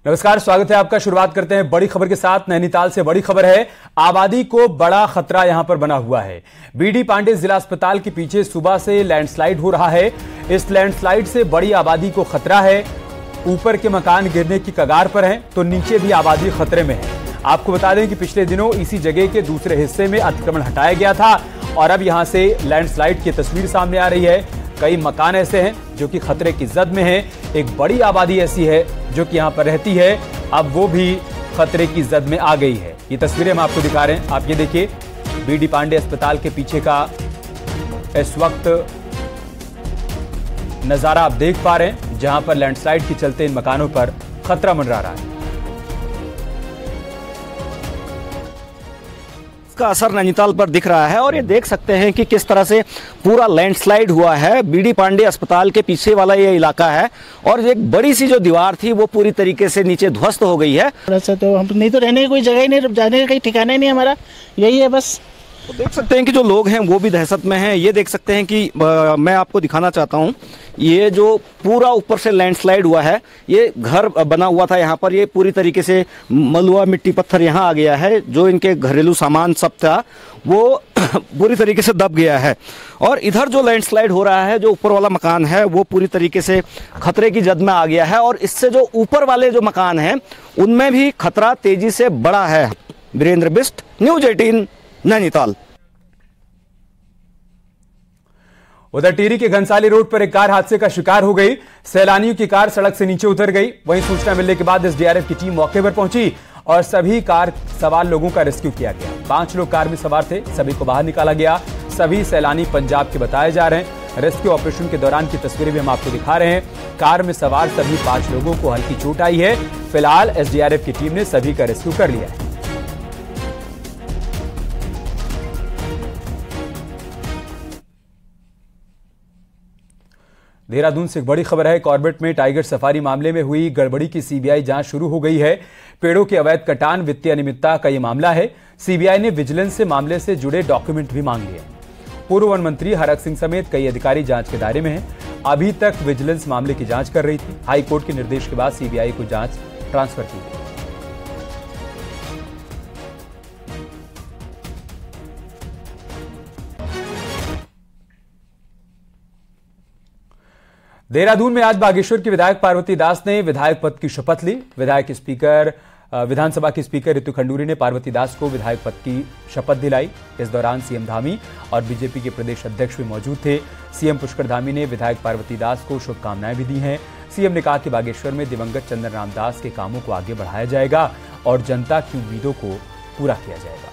नमस्कार, स्वागत है आपका। शुरुआत करते हैं बड़ी खबर के साथ। नैनीताल से बड़ी खबर है, आबादी को बड़ा खतरा यहां पर बना हुआ है। बीडी पांडे जिला अस्पताल के पीछे सुबह से लैंडस्लाइड हो रहा है। इस लैंडस्लाइड से बड़ी आबादी को खतरा है। ऊपर के मकान गिरने की कगार पर हैं, तो नीचे भी आबादी खतरे में है। आपको बता दें कि पिछले दिनों इसी जगह के दूसरे हिस्से में अतिक्रमण हटाया गया था और अब यहां से लैंडस्लाइड की तस्वीर सामने आ रही है। कई मकान ऐसे हैं जो कि खतरे की जद में हैं। एक बड़ी आबादी ऐसी है जो कि यहां पर रहती है, अब वो भी खतरे की जद में आ गई है। ये तस्वीरें हम आपको दिखा रहे हैं, आप ये देखिए। बीडी पांडे अस्पताल के पीछे का इस वक्त नजारा आप देख पा रहे हैं, जहां पर लैंडस्लाइड के चलते इन मकानों पर खतरा मंडरा रहा है। का असर नैनीताल पर दिख रहा है और ये देख सकते हैं कि किस तरह से पूरा लैंडस्लाइड हुआ है। बीडी पांडे अस्पताल के पीछे वाला ये इलाका है और एक बड़ी सी जो दीवार थी वो पूरी तरीके से नीचे ध्वस्त हो गई है। ऐसा तो हम नहीं, तो रहने की कोई जगह ही नहीं, जाने का कहीं ठिकाना ही नहीं, हमारा यही है बस। तो देख सकते हैं कि जो लोग हैं वो भी दहशत में हैं। ये देख सकते हैं कि मैं आपको दिखाना चाहता हूँ, ये जो पूरा ऊपर से लैंडस्लाइड हुआ है, ये घर बना हुआ था यहाँ पर, ये पूरी तरीके से मलुआ मिट्टी पत्थर यहाँ आ गया है। जो इनके घरेलू सामान सब था वो पूरी तरीके से दब गया है। और इधर जो लैंडस्लाइड हो रहा है, जो ऊपर वाला मकान है वो पूरी तरीके से खतरे की जद में आ गया है और इससे जो ऊपर वाले जो मकान हैं उनमें भी खतरा तेजी से बढ़ा है। वीरेंद्र बिष्ट, न्यूज 18 नैनीताल। उधर टिहरी के घनसाली रोड पर एक कार हादसे का शिकार हो गई। सैलानियों की कार सड़क से नीचे उतर गई। वहीं सूचना मिलने के बाद एसडीआरएफ की टीम मौके पर पहुंची और सभी कार सवार लोगों का रेस्क्यू किया गया। 5 लोग कार में सवार थे, सभी को बाहर निकाला गया। सभी सैलानी पंजाब के बताए जा रहे हैं। रेस्क्यू ऑपरेशन के दौरान की तस्वीरें भी हम आपको दिखा रहे हैं। कार में सवार सभी 5 लोगों को हल्की चोट आई है। फिलहाल एसडीआरएफ की टीम ने सभी का रेस्क्यू कर लिया है। देहरादून से एक बड़ी खबर है। कॉर्बेट में टाइगर सफारी मामले में हुई गड़बड़ी की सीबीआई जांच शुरू हो गई है। पेड़ों के अवैध कटान, वित्तीय अनियमितता का यह मामला है। सीबीआई ने विजिलेंस से मामले से जुड़े डॉक्यूमेंट भी मांग लिए। पूर्व वन मंत्री हरक सिंह समेत कई अधिकारी जांच के दायरे में हैं। अभी तक विजिलेंस मामले की जांच कर रही थी। हाईकोर्ट के निर्देश के बाद सीबीआई को जांच ट्रांसफर की गई। देहरादून में आज बागेश्वर की विधायक पार्वती दास ने विधायक पद की शपथ ली। विधानसभा की स्पीकर ऋतु खंडूरी ने पार्वती दास को विधायक पद की शपथ दिलाई। इस दौरान सीएम धामी और बीजेपी के प्रदेश अध्यक्ष भी मौजूद थे। सीएम पुष्कर धामी ने विधायक पार्वती दास को शुभकामनाएं भी दी हैं। सीएम ने कहा कि बागेश्वर में दिवंगत चंदन राम दास के कामों को आगे बढ़ाया जाएगा और जनता की उम्मीदों को पूरा किया जाएगा।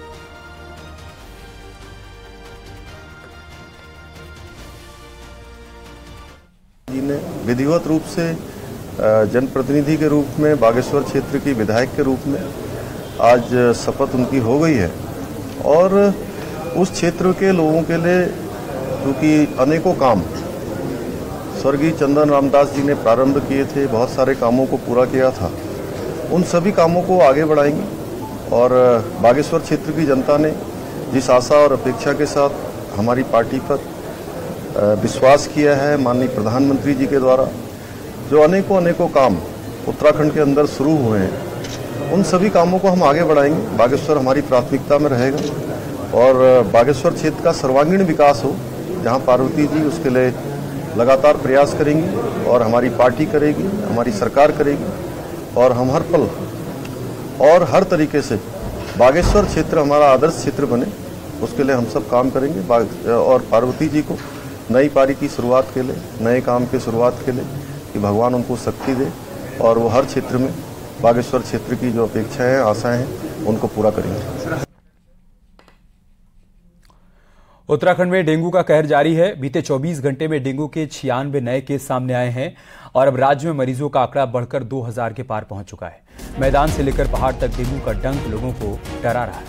जी ने विधिवत रूप से जनप्रतिनिधि के रूप में बागेश्वर क्षेत्र की विधायक के रूप में आज शपथ उनकी हो गई है और उस क्षेत्र के लोगों के लिए क्योंकि अनेकों काम स्वर्गीय चंदन रामदास जी ने प्रारंभ किए थे, बहुत सारे कामों को पूरा किया था, उन सभी कामों को आगे बढ़ाएंगे। और बागेश्वर क्षेत्र की जनता ने जिस आशा और अपेक्षा के साथ हमारी पार्टी पर विश्वास किया है, माननीय प्रधानमंत्री जी के द्वारा जो अनेकों काम उत्तराखंड के अंदर शुरू हुए हैं, उन सभी कामों को हम आगे बढ़ाएंगे। बागेश्वर हमारी प्राथमिकता में रहेगा और बागेश्वर क्षेत्र का सर्वांगीण विकास हो, जहां पार्वती जी उसके लिए लगातार प्रयास करेंगी और हमारी पार्टी करेगी, हमारी सरकार करेगी और हम हर पल और हर तरीके से बागेश्वर क्षेत्र हमारा आदर्श क्षेत्र बने, उसके लिए हम सब काम करेंगे। और पार्वती जी को नई पारी की शुरुआत के लिए, नए काम की शुरुआत के लिए कि भगवान उनको शक्ति दे और वो हर क्षेत्र में बागेश्वर क्षेत्र की जो अपेक्षाएं हैं, आशाएं हैं, उनको पूरा करेंगे। उत्तराखंड में डेंगू का कहर जारी है। बीते 24 घंटे में डेंगू के 96 नए केस सामने आए हैं और अब राज्य में मरीजों का आंकड़ा बढ़कर 2000 के पार पहुंच चुका है। मैदान से लेकर पहाड़ तक डेंगू का डंक लोगों को डरा रहा है।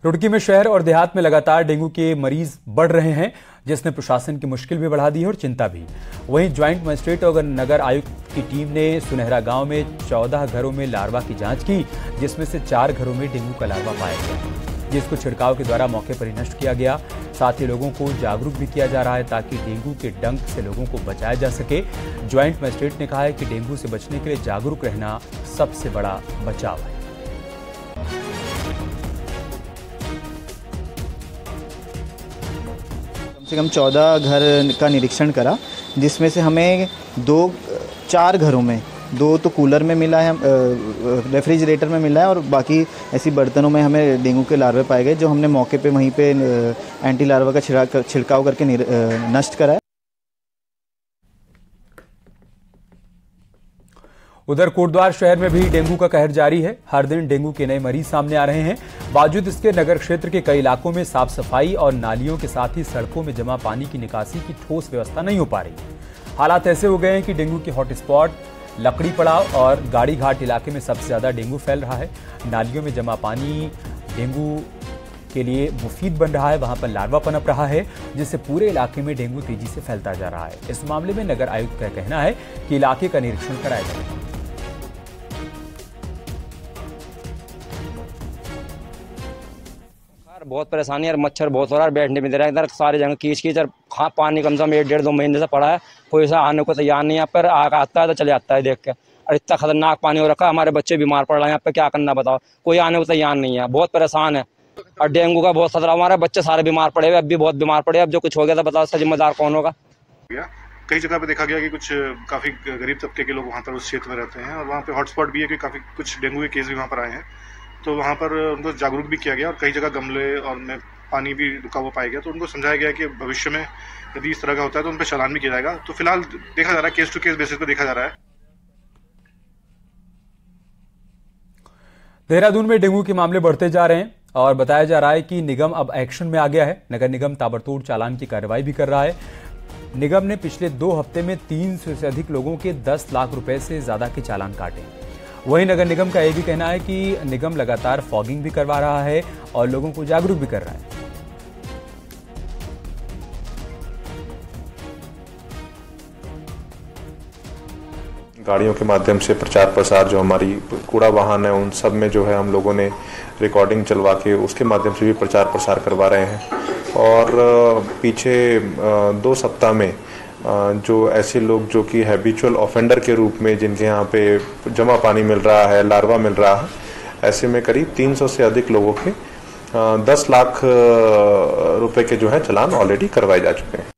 रुड़की में शहर और देहात में लगातार डेंगू के मरीज बढ़ रहे हैं, जिसने प्रशासन की मुश्किल भी बढ़ा दी है और चिंता भी। वहीं ज्वाइंट मजिस्ट्रेट और नगर आयुक्त की टीम ने सुनहरा गांव में 14 घरों में लार्वा की जांच की, जिसमें से 4 घरों में डेंगू का लार्वा पाया गया, जिसको छिड़काव के द्वारा मौके पर ही नष्ट किया गया। साथ ही लोगों को जागरूक भी किया जा रहा है ताकि डेंगू के डंक से लोगों को बचाया जा सके। ज्वाइंट मजिस्ट्रेट ने कहा है कि डेंगू से बचने के लिए जागरूक रहना सबसे बड़ा बचाव है। कम से कम 14 घर का निरीक्षण करा, जिसमें से हमें 4 घरों में 2 तो कूलर में मिला है, रेफ्रिजरेटर में मिला है, और बाकी ऐसी बर्तनों में हमें डेंगू के लार्वे पाए गए, जो हमने मौके पे वहीं पे एंटी लार्वा का छिड़काव करके नष्ट करा है। उधर कोटद्वार शहर में भी डेंगू का कहर जारी है। हर दिन डेंगू के नए मरीज सामने आ रहे हैं। बावजूद इसके नगर क्षेत्र के कई इलाकों में साफ सफाई और नालियों के साथ ही सड़कों में जमा पानी की निकासी की ठोस व्यवस्था नहीं हो पा रही। हालात ऐसे हो गए हैं कि डेंगू के हॉटस्पॉट लकड़ी पड़ाव और गाड़ी घाट इलाके में सबसे ज्यादा डेंगू फैल रहा है। नालियों में जमा पानी डेंगू के लिए मुफीद बन रहा है, वहां पर लार्वा पनप रहा है, जिससे पूरे इलाके में डेंगू तेजी से फैलता जा रहा है। इस मामले में नगर आयुक्त का कहना है कि इलाके का निरीक्षण कराया जाए। बहुत परेशानी है, मच्छर बहुत हो रहा है, बैठने में दे रहा है, इधर सारे जगह कीच और पानी कम से कम 1-1.5-2 महीने से पड़ा है, कोई ऐसा आने को तैयार नहीं है। यहाँ पर आता है तो चले जाता है देख के, और इतना खतरनाक पानी हो रखा है, हमारे बच्चे बीमार पड़ रहे हैं। यहाँ पे क्या करना बताओ, कोई आने को तैयार नहीं है, बहुत परेशान है। और डेंगू का बहुत खतरा, हमारे बच्चे सारे बीमार पड़े हुए, अब भी बहुत बीमार पड़े। अब जो कुछ हो गया था बताओ, उसका जिम्मेदार कौन होगा। कई जगह पे देखा गया कि कुछ काफी गरीब तबके के लोग वहाँ पर उस क्षेत्र में रहते हैं, और वहाँ पे हॉटस्पॉट भी है कि काफी कुछ डेंगू के केस भी वहाँ पर आए हैं, तो वहाँ पर उनको जागरूक भी किया गया, और कई जगह गमले और में पानी भी रुका हुआ पाया गया, तो उनको समझाया गया कि भविष्य में यदि इस तरह का होता है तो उन पर चालान भी किया जाएगा। तो फिलहाल देखा जा रहा है, केस टू केस बेसिस पे देखा जा रहा है। देहरादून में डेंगू के मामले बढ़ते जा रहे हैं और बताया जा रहा है कि निगम अब एक्शन में आ गया है। नगर निगम ताबड़तोड़ चालान की कार्रवाई भी कर रहा है। निगम ने पिछले 2 हफ्ते में 300 से अधिक लोगों के 10 लाख रुपए से ज्यादा के चालान काटे। वहीं नगर निगम का यह भी कहना है कि निगम लगातार फॉगिंग भी करवा रहा है और लोगों को जागरूक भी कर रहा है। गाड़ियों के माध्यम से प्रचार प्रसार, जो हमारी कूड़ा वाहन है उन सब में जो है हम लोगों ने रिकॉर्डिंग चलवा के उसके माध्यम से भी प्रचार प्रसार करवा रहे हैं। और पीछे 2 सप्ताह में जो ऐसे लोग जो कि हैबिचुअल ऑफेंडर के रूप में जिनके यहाँ पे जमा पानी मिल रहा है, लार्वा मिल रहा है, ऐसे में करीब 300 से अधिक लोगों के 10 लाख रुपए के जो है चालान ऑलरेडी करवाए जा चुके हैं।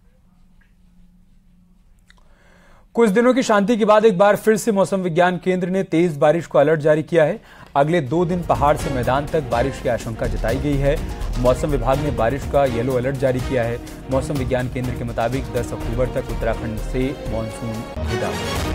कुछ दिनों की शांति के बाद एक बार फिर से मौसम विज्ञान केंद्र ने तेज बारिश को अलर्ट जारी किया है। अगले 2 दिन पहाड़ से मैदान तक बारिश की आशंका जताई गई है। मौसम विभाग ने बारिश का येलो अलर्ट जारी किया है। मौसम विज्ञान केंद्र के मुताबिक 10 अक्टूबर तक उत्तराखंड से मानसून विदा होगा।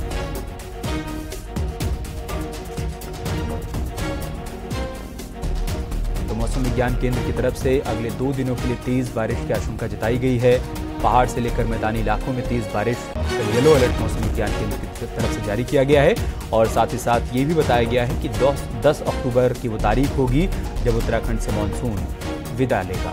तो मौसम विज्ञान केंद्र की तरफ से अगले 2 दिनों के लिए तेज बारिश की आशंका जताई गई है। पहाड़ से लेकर मैदानी इलाकों में तेज बारिश का येलो अलर्ट मौसम विज्ञान केंद्र की तरफ से जारी किया गया है। और साथ ही साथ ये भी बताया गया है कि 10 अक्टूबर की वो तारीख होगी जब उत्तराखंड से मानसून विदा लेगा।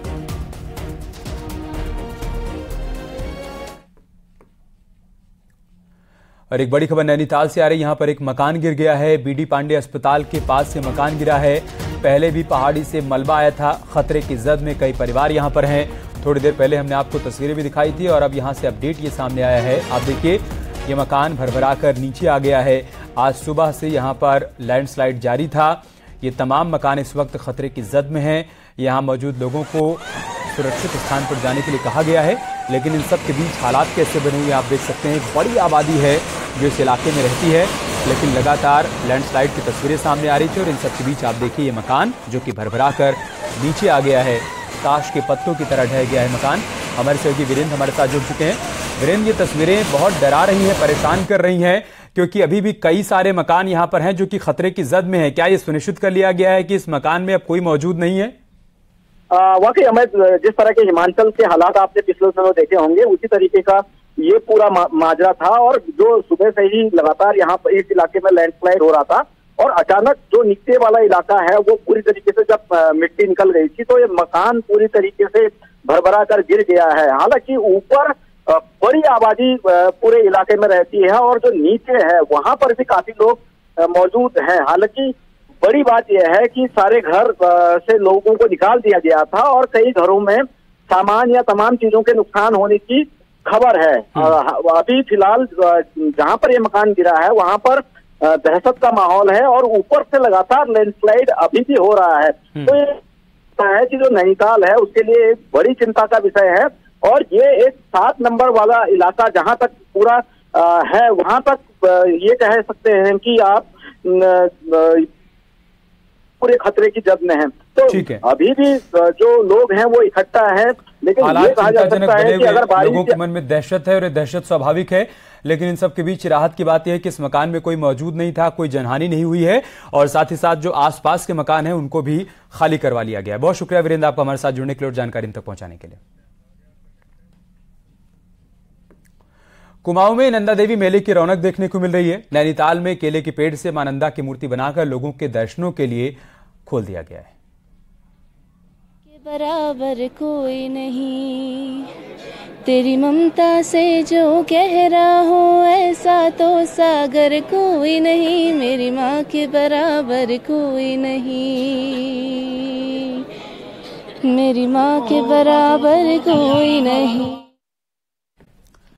और एक बड़ी खबर नैनीताल से आ रही, यहां पर एक मकान गिर गया है। बीडी पांडे अस्पताल के पास से मकान गिरा है। पहले भी पहाड़ी से मलबा आया था। खतरे की जद में कई परिवार यहां पर हैं। थोड़ी देर पहले हमने आपको तस्वीरें भी दिखाई थी और अब यहां से अपडेट ये सामने आया है। आप देखिए, ये मकान भरभरा कर नीचे आ गया है। आज सुबह से यहां पर लैंडस्लाइड जारी था। ये तमाम मकान इस वक्त खतरे की जद में हैं। यहां मौजूद लोगों को सुरक्षित स्थान पर जाने के लिए कहा गया है, लेकिन इन सब के बीच हालात कैसे बने हुए आप देख सकते हैं। एक बड़ी आबादी है जो इस इलाके में रहती है, लेकिन लगातार लैंडस्लाइड की तस्वीरें सामने आ रही थी और इन सब के बीच आप देखिए ये मकान जो कि भरभरा कर नीचे आ गया है। ताश के पत्तों की तरह ढह गया है मकान। हमारे सहयोगी वीरेंद्र हमारे साथ जुड़ चुके हैं। वीरेंद्र, ये तस्वीरें बहुत डरा रही हैं, परेशान कर रही हैं, क्योंकि अभी भी कई सारे मकान यहाँ पर हैं जो कि खतरे की जद में है। क्या ये सुनिश्चित कर लिया गया है कि इस मकान में अब कोई मौजूद नहीं है? वाकई हमें जिस तरह के हिमाचल के हालात आपने पिछले दिनों देखे होंगे, उसी तरीके का ये पूरा माजरा था। और जो सुबह से ही लगातार यहाँ पर इस इलाके में लैंडस्लाइड हो रहा था, और अचानक जो नीचे वाला इलाका है वो पूरी तरीके से जब मिट्टी निकल गई थी तो ये मकान पूरी तरीके से भरभरा कर गिर गया है। हालांकि ऊपर बड़ी आबादी पूरे इलाके में रहती है और जो नीचे है वहां पर भी काफी लोग मौजूद हैं। हालांकि बड़ी बात यह है कि सारे घर से लोगों को निकाल दिया गया था और कई घरों में सामान या तमाम चीजों के नुकसान होने की खबर है। अभी फिलहाल जहां पर ये मकान गिरा है वहां पर दहशत का माहौल है और ऊपर से लगातार लैंडस्लाइड अभी भी हो रहा है। तो ये है कि जो नैनीताल है उसके लिए एक बड़ी चिंता का विषय है और ये एक 7 नंबर वाला इलाका जहां तक पूरा है वहां तक ये कह सकते हैं कि आप पूरे खतरे की जद में हैं। तो अभी भी जो लोग हैं वो इकट्ठा है, लेकिन ये कहा जा सकता है कि अगर लोगों के मन में दहशत है और ये दहशत स्वाभाविक है, लेकिन इन सब के बीच राहत की बात यह है कि इस मकान में कोई मौजूद नहीं था, कोई जनहानि नहीं हुई है और साथ ही साथ जो आसपास के मकान हैं उनको भी खाली करवा लिया गया है। बहुत शुक्रिया वीरेंद्र आपका हमारे साथ जुड़ने के लिए और जानकारी तक पहुंचाने के लिए। कुमाऊं में नंदा देवी मेले की रौनक देखने को मिल रही है। नैनीताल में केले के पेड़ से मां नंदा की मूर्ति बनाकर लोगों के दर्शनों के लिए खोल दिया गया है। बराबर कोई नहीं, तेरी ममता से जो गहरा हो ऐसा तो सागर कोई नहीं, मेरी माँ के बराबर कोई नहीं, मेरी माँ के बराबर कोई नहीं।